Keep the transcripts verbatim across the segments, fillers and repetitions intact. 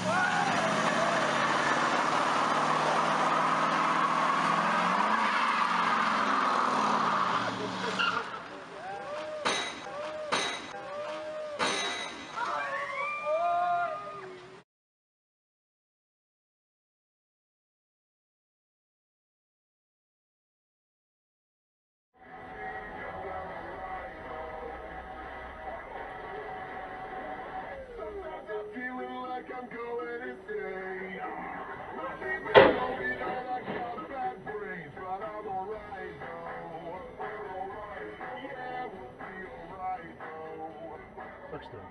I'm going insane. Nothing will hold me down, I got bad brains, but I'm alright though. Yeah, we'll be alright though. Looks good.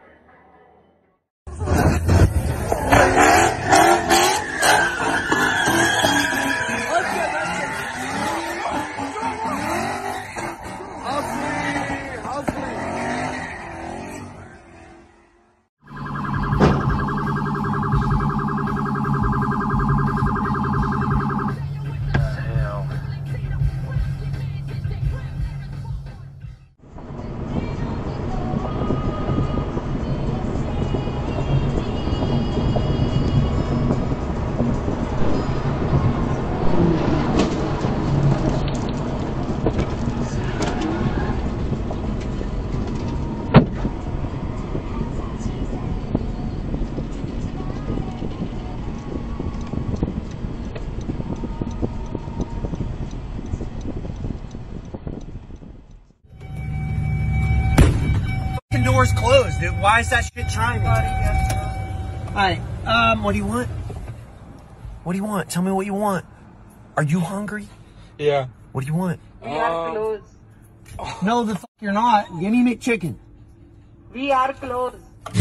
Doors closed, dude. Why is that shit chiming? Alright, um, what do you want? What do you want? Tell me what you want. Are you hungry? Yeah. What do you want? We are closed. No, the fuck you're not. Give me McChicken. We are closed.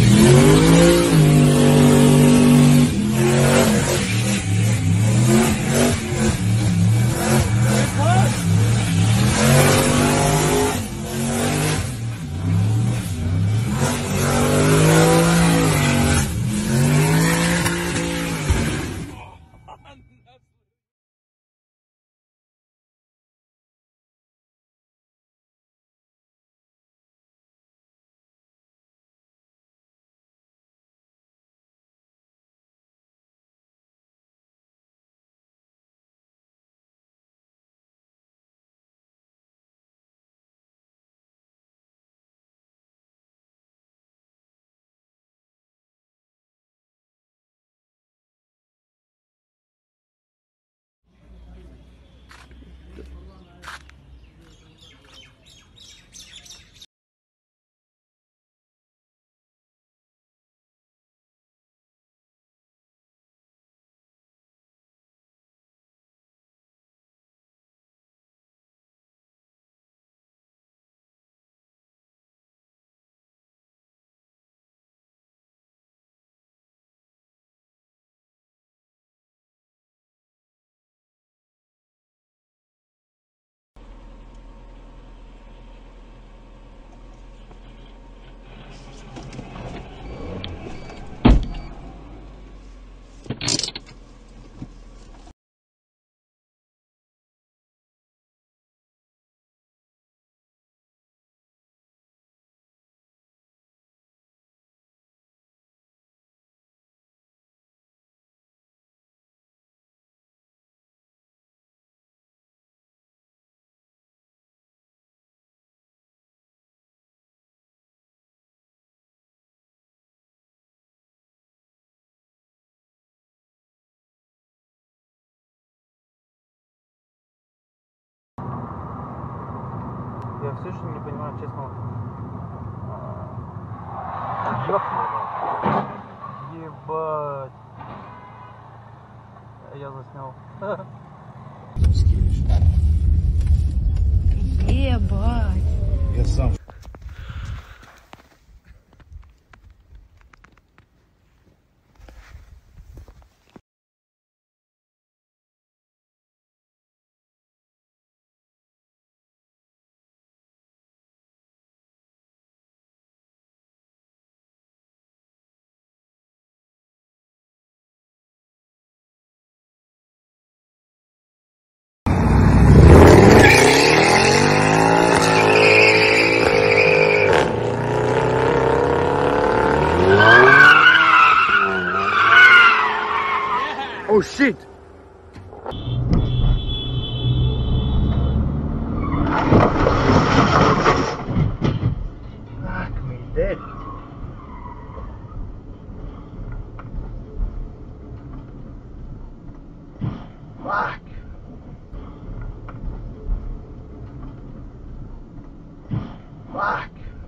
Я все еще не понимаю, честно. Ёпта. Ебать. Я заснял. Ебать. Я сам. Oh shit! Fuck me dead. Fuck. Fuck.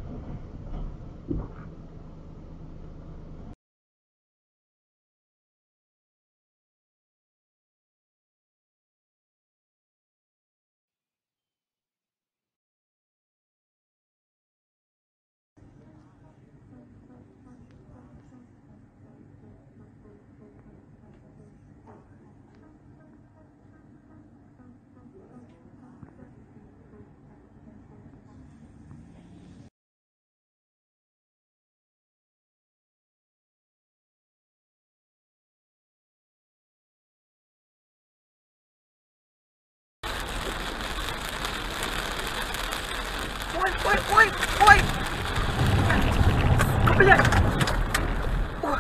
Ой, ой, ой, ой! Блядь! Ой.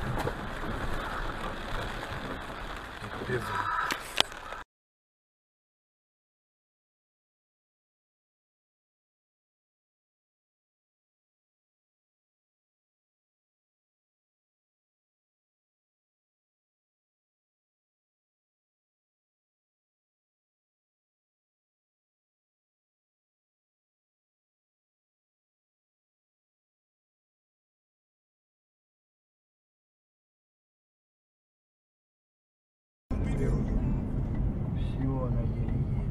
Все, она еле-еле.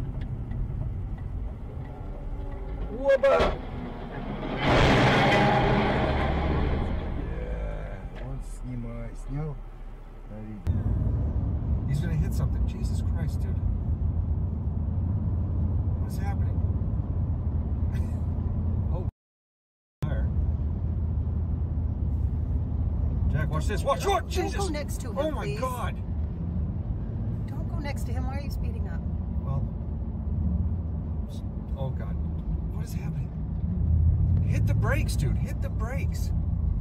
Оба! Вот снимай, снял. He's gonna hit something. Jesus Christ, dude. What's happening? Oh, fire. Jack, watch this. Watch, watch, Jesus. Don't go next to him, Oh my please. God. Don't go next to him. Why are you speeding up? Well, oh God. What is happening? Hit the brakes, dude. Hit the brakes.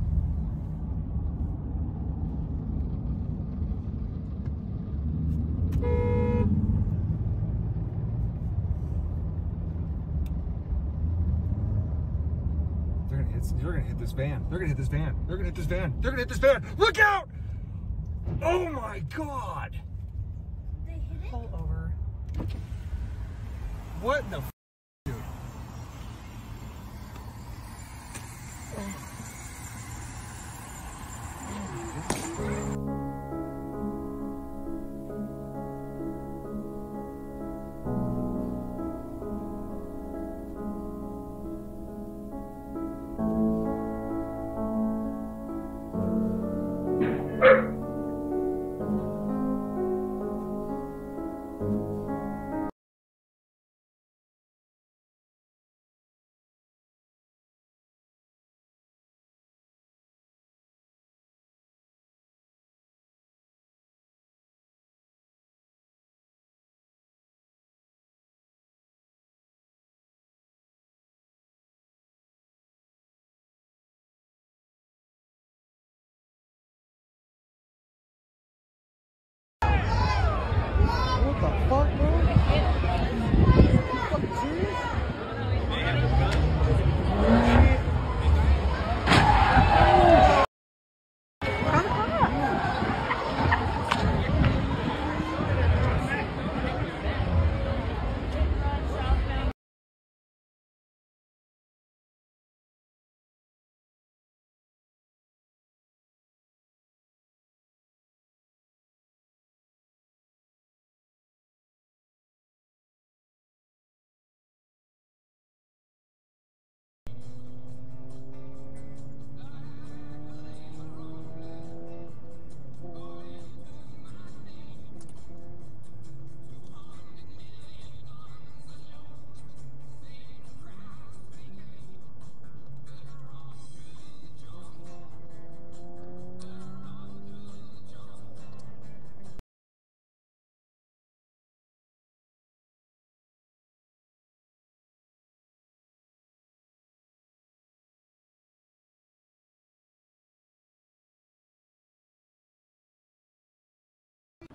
They're gonna hit. They're gonna hit this van. They're gonna hit this van. They're gonna hit this van. They're gonna hit this van. Look out! Oh my God! Pull over. What in the? F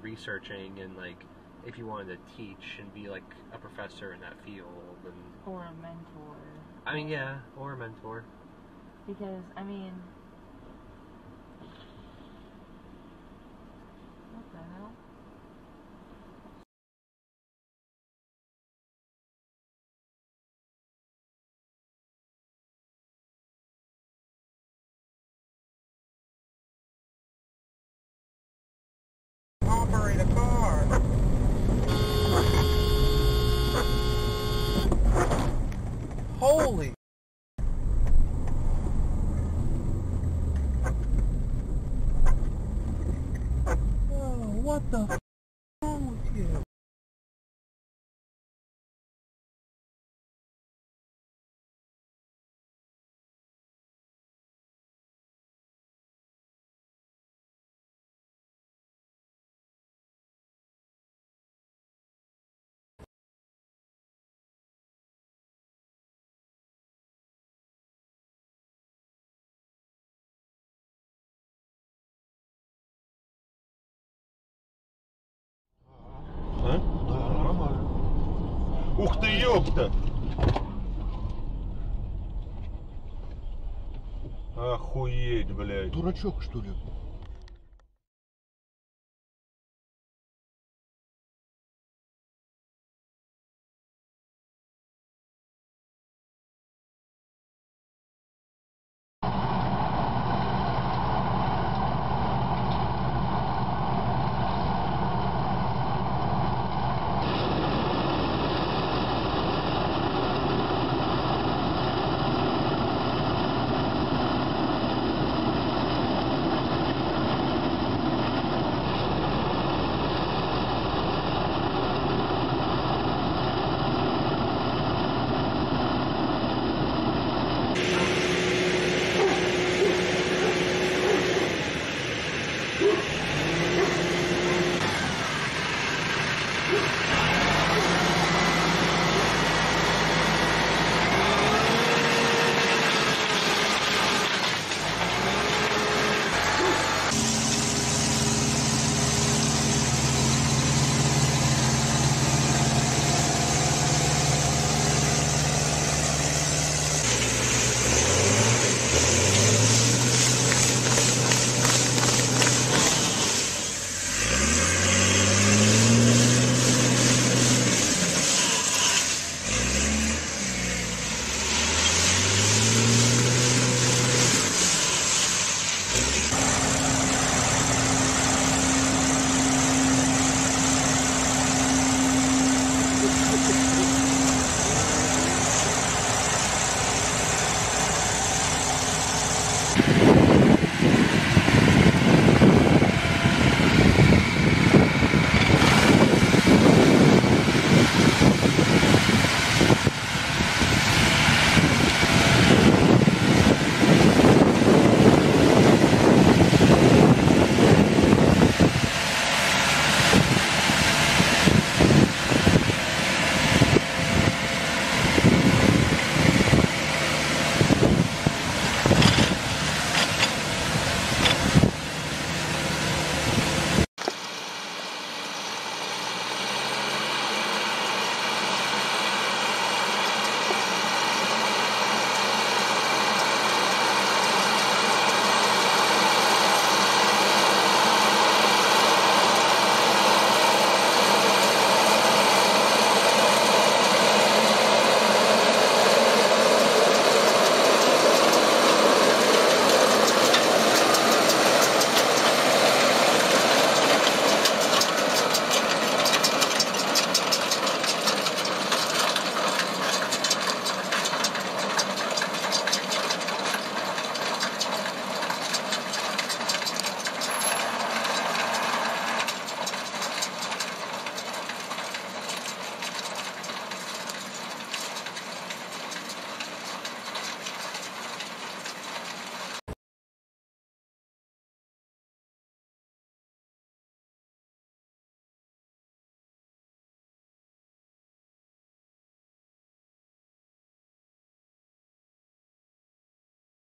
researching and like if you wanted to teach and be like a professor in that field and Or a mentor. I mean yeah, or a mentor. Because I mean, what the hell? Operate a car. Holy. Oh, what the f wrong with you? А? Да, нормально. Ух ты, ёпта! Охуеть, блядь. Дурачок, что ли?